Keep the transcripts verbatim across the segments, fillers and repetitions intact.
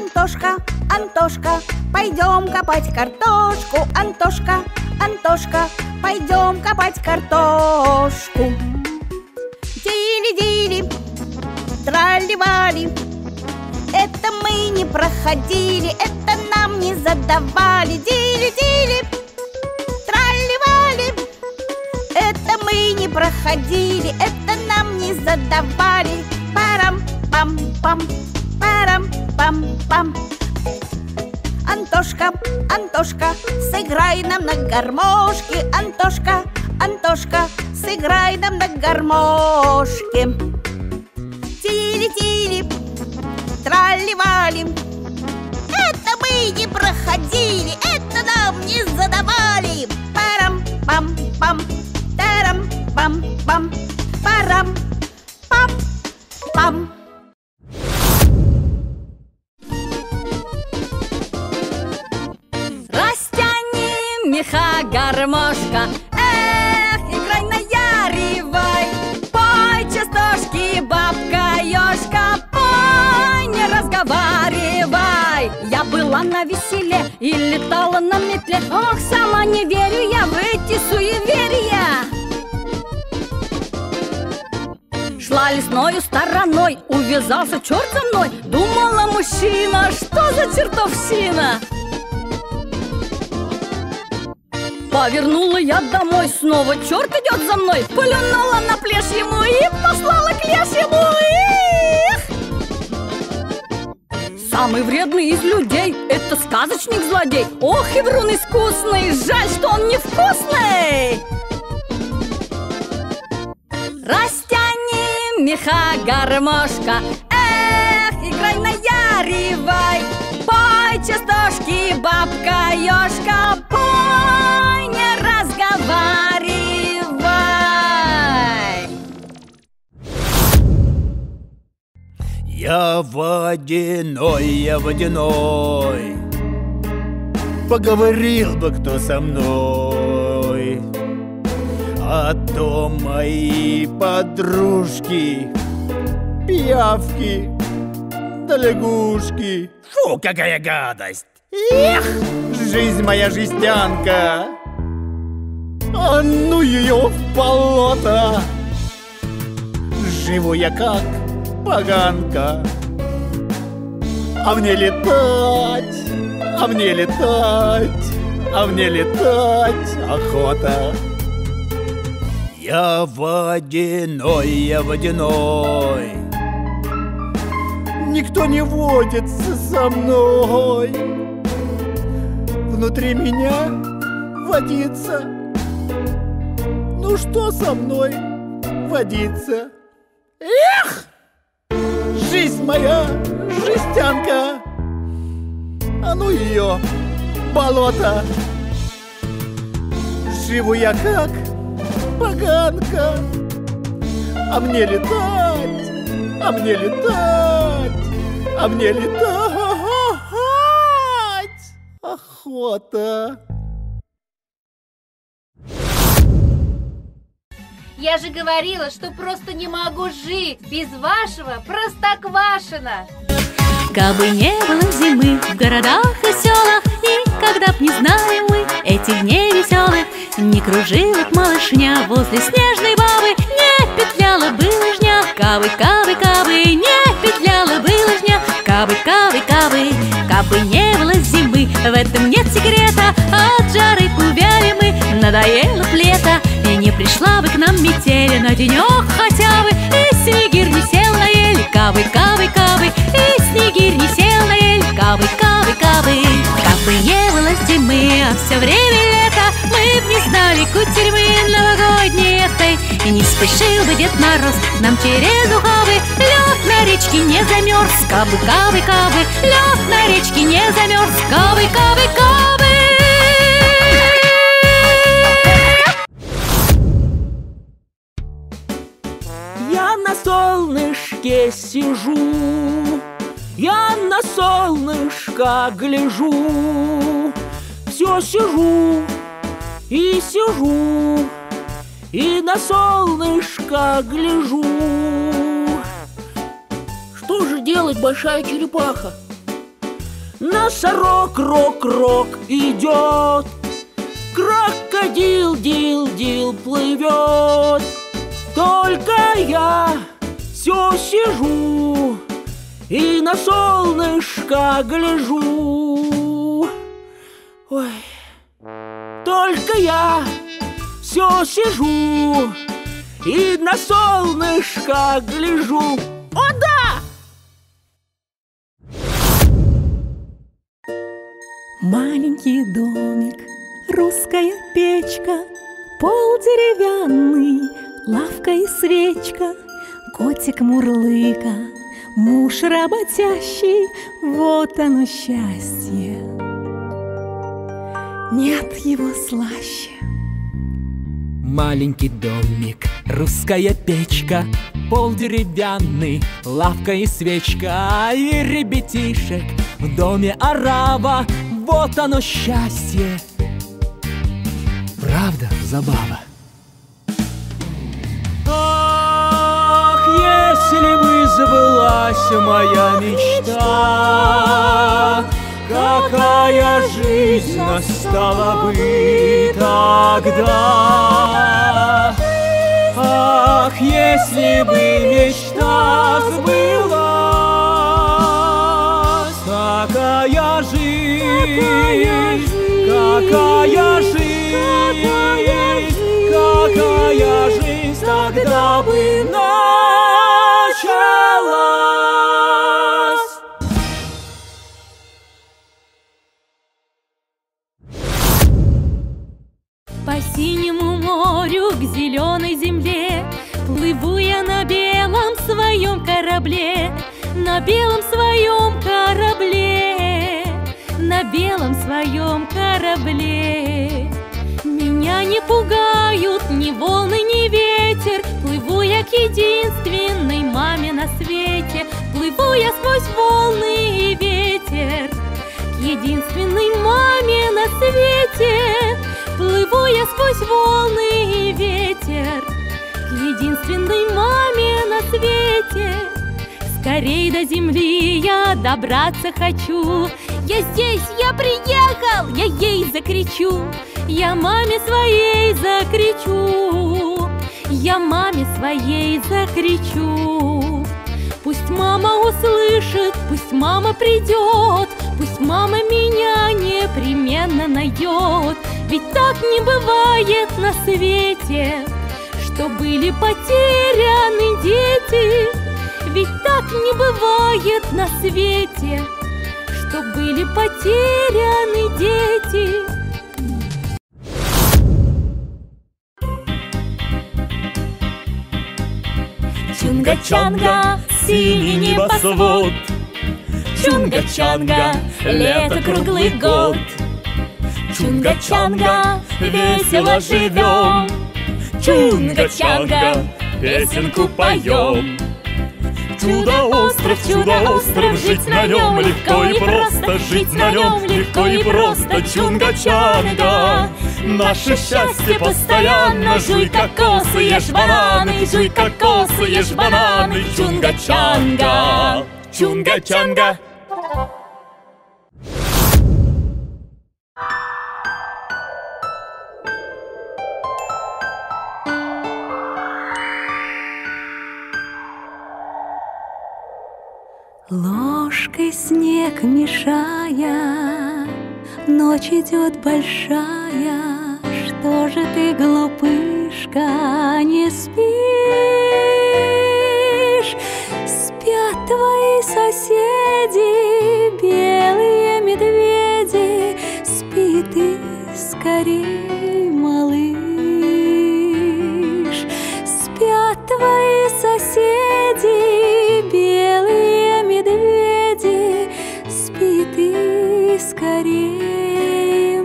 Антошка, Антошка, пойдем копать картошку. Антошка, Антошка, пойдем копать картошку. Дили-дили, трали-вали, это мы не проходили, это нам не задавали. Дили-дили, трали-вали, это мы не проходили, это нам не задавали. Парам-пам-пам, парам-пам-пам. Антошка, Антошка, сыграй нам на гармошке. Антошка, Антошка, сыграй нам на гармошке. Тили-тили, трали-вали, это мы не проходили, это нам не задавали. Парам-пам-пам, тарам-пам-пам, парам-пам-пам. Меха, гармошка, эх, играй, наяривай. Пой частушки, бабка ёшка, пой, не разговаривай. Я была на веселе и летала на метле. Ох, сама не верю я в эти суеверия. Шла лесною стороной, увязался черт за мной. Думала мужчина, что за чертовщина. Повернула я домой, снова черт идет за мной. Плюнула на плешь ему и послала к лешему. Эх! Самый вредный из людей — это сказочник-злодей. Ох, и врун искусный, жаль, что он невкусный. Растяни, меха, гармошка, эх, играй, наяривай. Пой частушки, бабка ёшка, пой, не разговаривай. Я водяной, я водяной, поговорил бы кто со мной, а то мои подружки, пиявки да лягушки. Фу, какая гадость! Эх, жизнь моя жестянка, а ну ее в болото. Живу я как поганка, а мне летать, а мне летать, а мне летать охота. Я водяной, я водяной, никто не водится со мной. Внутри меня водится, ну что со мной водится? Эх! Жизнь моя, жестянка, а ну ее, болото. Живу я как поганка, а мне летать, а мне летать, а мне летать охота. Я же говорила, что просто не могу жить без вашего Простоквашино. Кабы не было зимы в городах и селах, никогда б не знали мы этих дней веселых. Не кружила б малышня возле снежной бабы, не петляла бы лыжня. Кабы, кабы, кабы, не петляла бы лыжня. Кабы, кабы, кабы, кабы не было зимы, в этом нет секрета. От жары увяли мы, надоело б лето, и не пришла бы к нам метель на денек хотя бы. И снегирь не сел на ель, кабы, кабы, кабы, и снегирь не сел на ель, кабы, кабы, кабы. Кабы не было зимы, а все время лето, мы б не знали кутерьмы новогодней этой. И не спешил бы Дед Мороз нам через ухабы, лед на речке не замерз. Кабы, кабы, кабы, лед на речке не замерз. Кабы, кабы, кабы. Я на солнышке сижу, я на солнышко гляжу, все сижу и сижу, и на солнышко гляжу. Что же делать, большая черепаха? носорог рок-рок идет, крокодил дил-дил плывет. Только я все сижу и на солнышко гляжу. Ой, только я все сижу и на солнышко гляжу. О, да! Маленький домик, русская печка, пол деревянный, лавка и свечка, котик мурлыка, муж работящий, вот оно счастье. Нет его слаще. Маленький домик, русская печка, пол деревянный, лавка и свечка, и ребятишек в доме орава, вот оно счастье. Правда, забава? Ах, если бы сбылась моя мечта, какая жизнь настала бы тогда. Ах, если бы мечта сбылась, какая жизнь, какая жизнь, какая жизнь тогда бы началась. По синему морю к зеленой земле плыву я на белом своем корабле, на белом своем корабле, на белом своем корабле. Меня не пугают ни волны, ни ветер, плыву я к единственной маме на свете, плыву я сквозь волны и ветер, к единственной маме на свете. Плыву я сквозь волны и ветер, к единственной маме на свете. Скорей до земли я добраться хочу, я здесь, я приехал, я ей закричу, я маме своей закричу, я маме своей закричу. Пусть мама услышит, пусть мама придет, пусть мама меня непременно найдет. Ведь так не бывает на свете, что были потеряны дети. Ведь так не бывает на свете, что были потеряны дети. Чунга-чанга, синий небосвод, Чунга-чанга, лето круглый год. Чунга-чанга, весело живем, Чунга-чанга, песенку поем. Чудо-остров, чудо-остров, жить на нем легко и просто, жить на нем легко и просто. Чунга-чанга, наше счастье постоянно. Жуй кокосы, ешь бананы, жуй кокосы, ешь бананы. Чунга-чанга, Чунга-чанга. Ложкой снег мешая, ночь идет большая. Что же ты, глупышка, не спишь? Спят твои соседи, белые медведи. Спи ты скорей, малыш. Спят твои соседи, белые медведи. Спи ты скорей,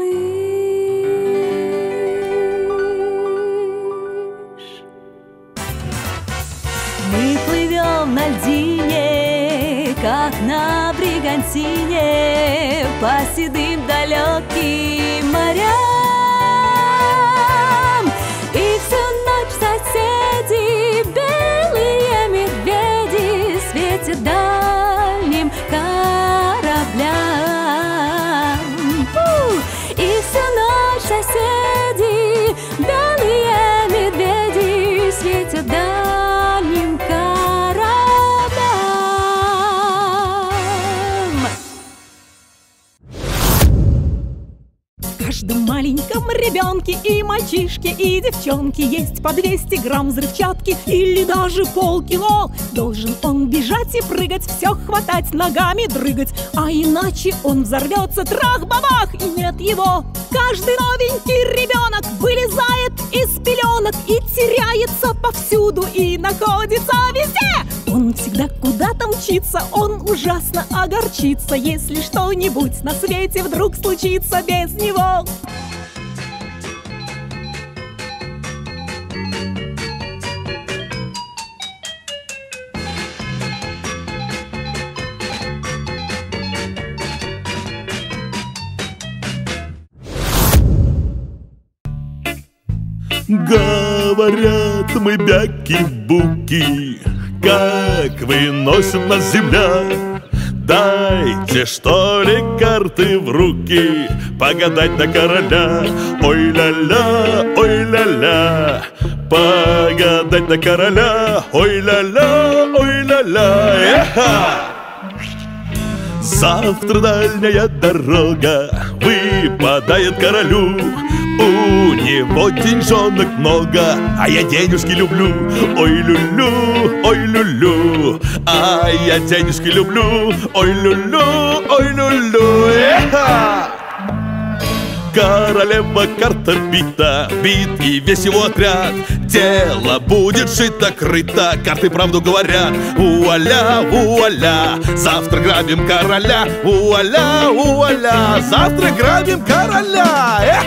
малыш. Мы плывем на льдине, как на бригантине, по седым далеким морям. И всю ночь соседи, белые медведи, светят дальним кораблям. И всю ночь соседи, белые медведи, светят дальним кораблям. В каждом маленьком ребенке и мальчишке, и девчонке есть по двести грамм взрывчатки или даже полкило. Должен он бежать и прыгать, все хватать, ногами дрыгать, а иначе он взорвется, трах-бабах, и нет его. Каждый новенький ребенок вылезает из пеленок и теряется повсюду, и находится везде. Он всегда куда-то мчится, он ужасно огорчится, если что-нибудь на свете вдруг случится без него. Говорят мы бяки-буки, как выносит нас земля. Дайте, что ли, карты в руки, погадать на короля. Ой-ля-ля, ой-ля-ля, погадать на короля. Ой-ля-ля, ой-ля-ля, эха! Завтра дальняя дорога выпадает королю. У него деньжонок много, а я денежки люблю. Ой-лю-лю, ой-лю-лю, а я денежки люблю. Ой-лю-лю, ой-лю-лю, эха! Королева карта бита, бит и весь его отряд. Дело будет шито-крыто, карты правду говорят. Вуаля, вуаля, завтра грабим короля. Вуаля, вуаля, завтра грабим короля. Эх!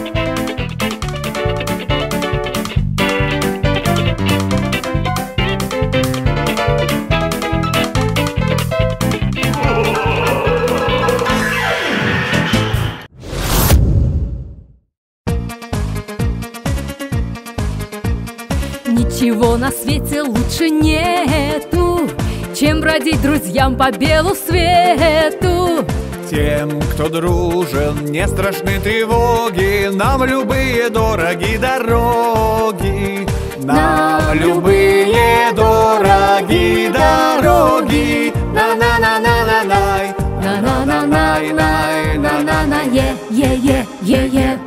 Ничего на свете лучше нету, чем бродить друзьям по белу свету. Тем, кто дружен, не страшны тревоги, нам любые дороги дороги. Нам любые дороги дороги. На-на-на-на-на-най, На-на-на-най-най, на-на-на-е-е-е-е-е.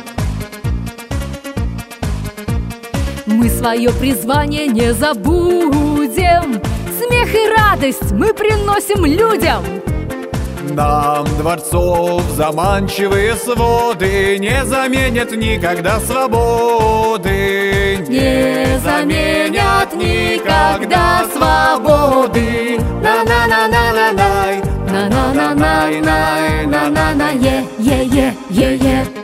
Мы свое призвание не забудем, смех и радость мы приносим людям. Нам дворцов заманчивые своды не заменят никогда свободы. Не заменят никогда свободы. На-на-на-на-на-най, На-на-на-най-най, на-на-на-е-е-е-е-е.